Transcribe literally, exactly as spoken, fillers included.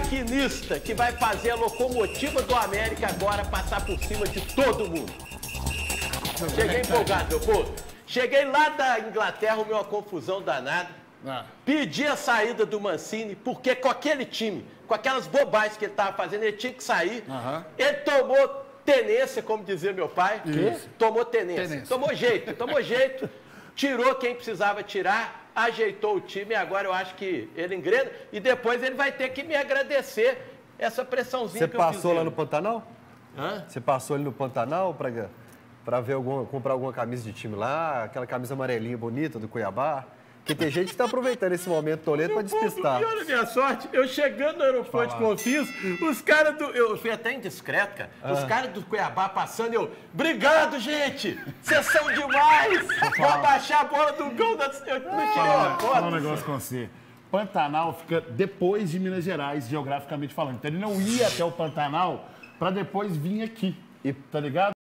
maquinista que vai fazer a locomotiva do América agora passar por cima de todo mundo. Cheguei empolgado, meu povo. Cheguei lá da Inglaterra, arrumei uma confusão danada. Ah. Pedi a saída do Mancini, porque com aquele time, com aquelas bobagens que ele estava fazendo, ele tinha que sair. Uhum. Ele tomou tenência, como dizia meu pai. Isso. Tomou tenência. tenência. Tomou jeito, tomou jeito. Tirou quem precisava tirar, ajeitou o time e agora eu acho que ele engrena. E depois ele vai ter que me agradecer essa pressãozinha Você que eu fiz. Você passou lá no Pantanal? Hã? Você passou ali no Pantanal para para ver alguma, comprar alguma camisa de time lá, aquela camisa amarelinha bonita do Cuiabá? Porque tem gente que está aproveitando esse momento Toledo para despistar. E olha a minha sorte, eu chegando no aeroporto de Confins, os caras do... Eu fui até indiscreto, cara. Ah. Os caras do Cuiabá passando, eu... Obrigado, gente! Vocês são demais! Vou baixar a bola do gol da... Eu não tirei uma foto. Fala um negócio com você. Pantanal fica depois de Minas Gerais, geograficamente falando. Então ele não ia até o Pantanal para depois vir aqui, tá ligado?